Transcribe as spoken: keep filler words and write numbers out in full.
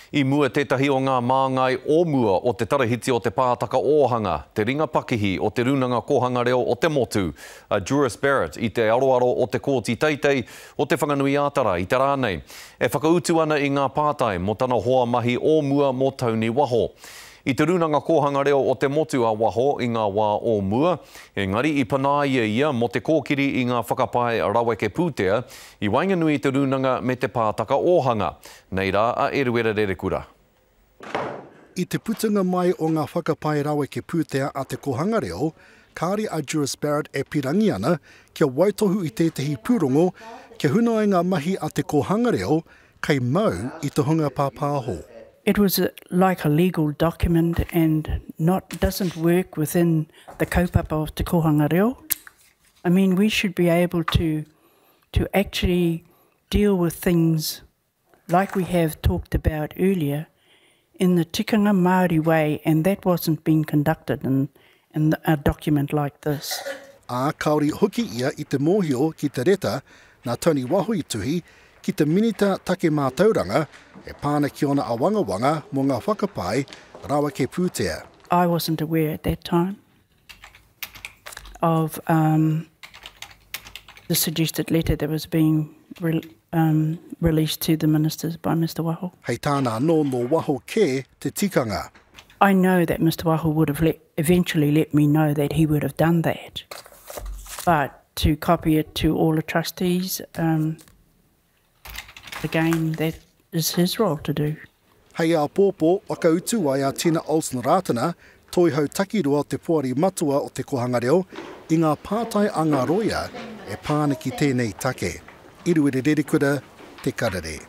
I mua tētahi o ngā māngai ōmua o te tarahiti o Te Pātaka Ōhanga, te ringa pakihi o te runanga Kōhanga Reo o te motu, uh, Druis Barrett i te aroaro o te kōti teitei o te whanganui ātara i te rānei. E whakautu ana i ngā pātai mo tana hoa mahi ōmua mo tauni waho. I te runanga Kōhanga Reo o te motu a waho i ngā wā ōmua, engari i panaia ia mo te kōkiri i ngā whakapae raweke pūtea, i wainganui te runanga me Te Pātaka Ōhanga. Nei rā a Eruera Rerekura. I te putunga mai o ngā whakapae raweke pūtea a te Kōhanga Reo, kāri a Druis Barrett e pirangi ana kia waitohu i tētahi pūrongo, kia hunoa ngā mahi a te Kōhanga Reo, kei mau i te hunga pāpāho. It was a, like a legal document and not doesn't work within the kaupapa of Te Kōhanga Reo. I mean, we should be able to to actually deal with things like we have talked about earlier in the tikanga Māori way, and that wasn't being conducted in, in a document like this. A kaori hoki ia i te mōhio ki te reta nā Tony Waho i tuhi ki te minita take mātauranga e pāna ki ona a wanga wanga mo ngā whakapae rawake pūtea. I wasn't aware at that time of um, the suggested letter that was being re um, released to the ministers by Mister Waho. Hei tāna no no Waho ke te tikanga. I know that Mister Waho would have let, eventually let me know that he would have done that. But to copy it to all the trustees, um, again, that is his role to do. Hei a pōpō, whakautu ai a Tina Olsen rātana, toi hau takirua te poari matua o te Kōhanga Reo, i ngā pātai a ngā roia e pāna ki tēnei take. Eruera Rerekura, te Karere.